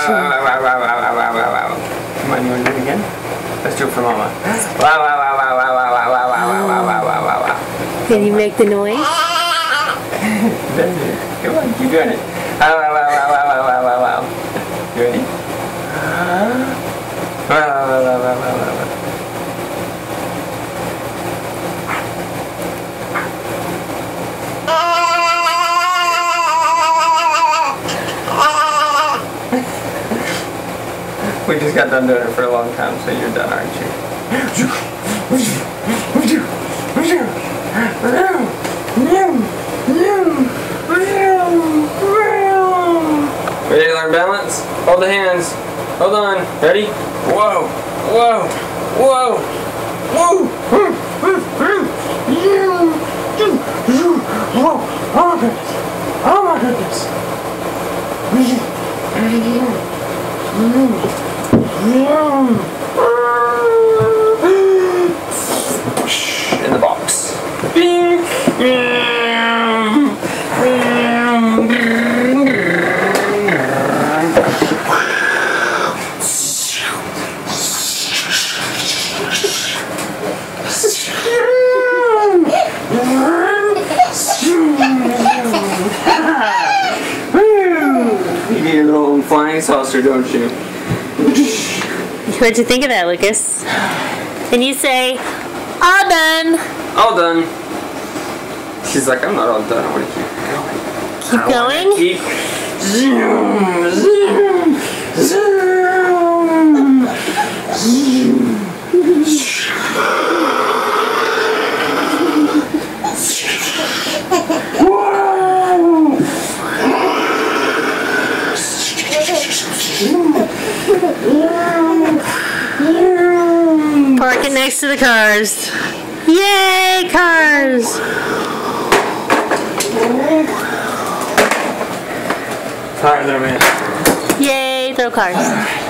Come on, you want to do it again? Let's do it for Mama. Wow, wow, wow, wow, wow, wow, wow, wow, wow, wow, wow, wow, wow, wow. Can you make the noise? Come on, keep doing it. Wow, wow, wow, wow, wow, wow, wow, wow. You ready? Wow, wow, wow, wow, wow, wow, wow. We just got done doing it for a long time, so you're done, aren't you? Ready to learn balance? Hold the hands. Hold on. Ready? Whoa. Whoa. Whoa. Whoa. Oh my goodness. Oh my goodness. In the box. Bing. You need a little flying saucer, don't you? What'd you think of that, Lucas? And you say, all done. All done. She's like, I'm not all done. I want to keep going. Keep going? Keep zoom, zoom, zoom, Park it next to the cars. Yay, cars! Alright, little man. Yay, throw cars.